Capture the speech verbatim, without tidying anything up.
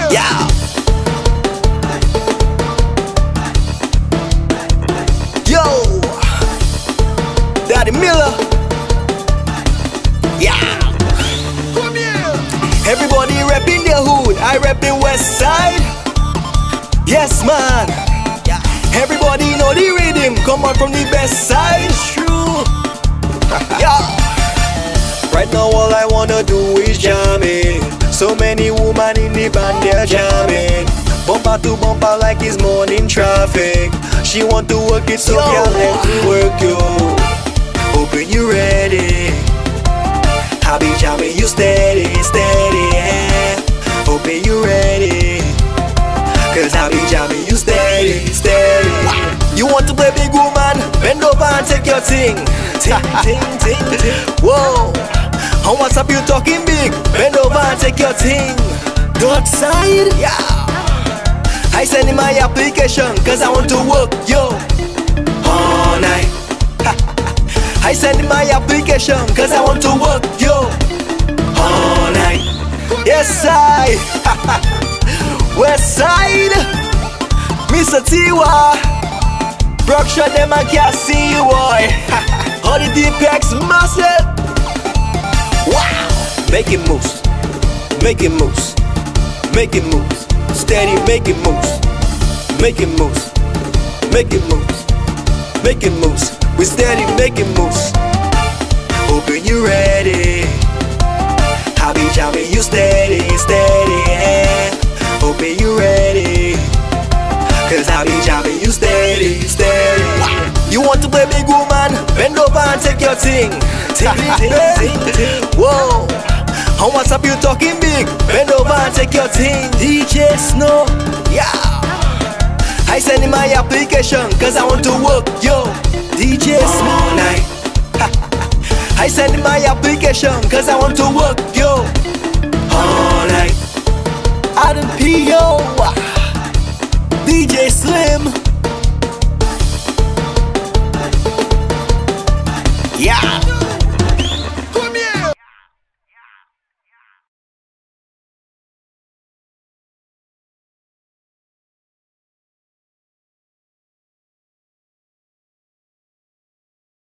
Yeah. Yo, Daddy Miller. Yeah. Come here. Everybody repping their hood, I rep the west side. Yes, man. Yeah. Everybody know the rhythm, come on from the best side. True. Yeah. Right now all I wanna do is jamming. So many women in the band, they're jamming. Bumper to bumper like it's morning traffic. She want to work it, so can't let me work you. Hoping you ready. I be jamming you steady, steady, yeah. Hoping you ready. Cause I be jamming you steady, steady. You want to play big woman? Bend over and take your thing. Ting, ting, ting, ting. Whoa. On WhatsApp you talking big? Bend over and take your thing. Dark side? Yeah. I send in my application cause I want to work, yo, all night. I send in my application cause I want to work, yo, all night. Yes, I. West side. Mister Tiwa. Brockshire them I can't see you, boy. All the deep packs massive. Wow. Make it moves. Make it moves. Make it moves. Steady, make it moves. Make it moves. Make it moves. Make it moves. We steady, make it moves. Hoping you ready. I be jamming you steady, steady, yeah. Hoping you ready. Cause I be jamming you steady, steady. You want to play big woman? Bend over and take your thing. Ting, ting, ting, ting. Whoa. On WhatsApp you talking big? Bend over and take your thing. D J Snow. Yeah. I send in my application cause I want to work, yo. D J Snow. All night. I send in my application cause I want to work, yo. All night. Adam P O.